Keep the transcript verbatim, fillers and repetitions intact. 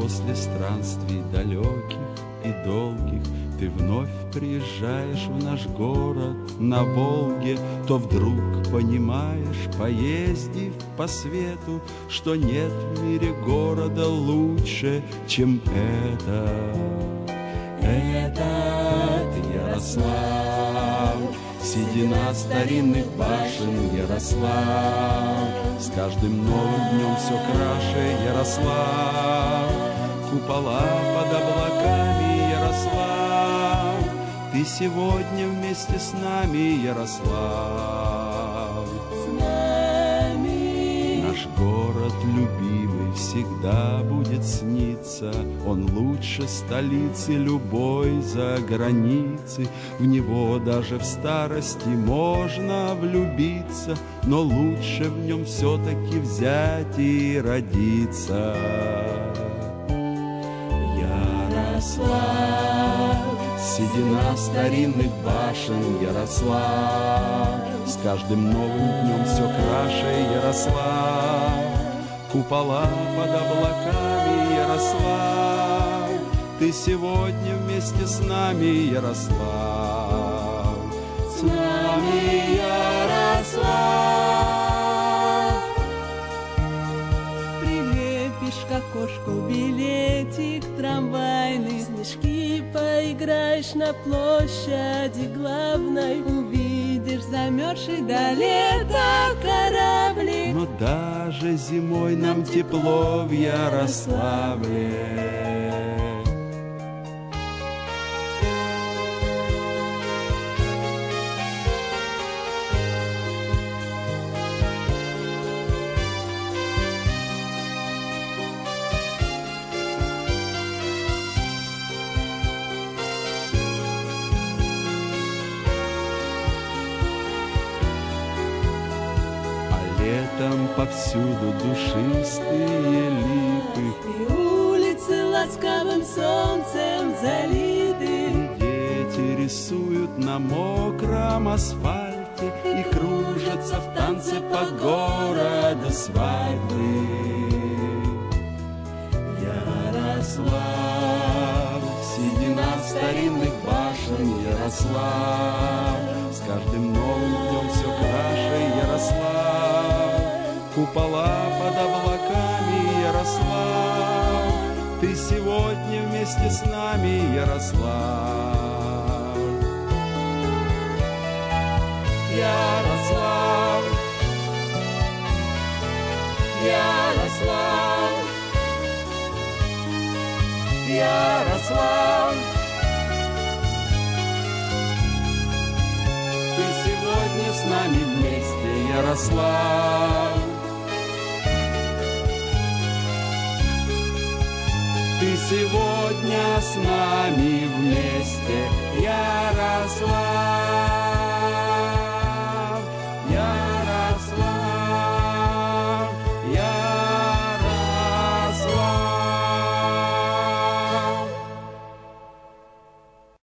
после странствий далеких и долгих ты вновь приезжаешь в наш город на Волге, то вдруг понимаешь, поездив по свету, что нет в мире города лучше, чем это. Этот Ярослав, седина старинных башен, Ярослав, с каждым новым днем все краше, Ярослав, купола под облаками, Ярослав, ты сегодня вместе с нами, Ярослав. С нами. Наш город любимый всегда будет сниться, он лучше столицы любой за границы. В него даже в старости можно влюбиться, но лучше в нем все-таки взять и родиться. Ярослав, седина старинных башен, Ярослав, с каждым новым днем все краше, Ярослав, купола под облаками, Ярослав, ты сегодня вместе с нами, Ярослав. С нами, Ярослав. Прилепишь к окошку билетик трамвайный, снежки поиграешь на площади главной, увидишь замерзший до лета корабли. Но даже зимой нам тепло в Ярославле. Летом повсюду душистые липы, И улицы ласковым солнцем залиты, и дети рисуют на мокром асфальте и кружатся в танце по городу свадьбы. Ярослав, седина старинных башен, Ярослав, с каждым новым днем все краше, Ярослав, купола под облаками, Ярослав, ты сегодня вместе с нами, Ярослав. Ярослав, Ярослав, Ярослав, ты сегодня с нами вместе, Ярослав. Ты сегодня с нами вместе, Ярослав.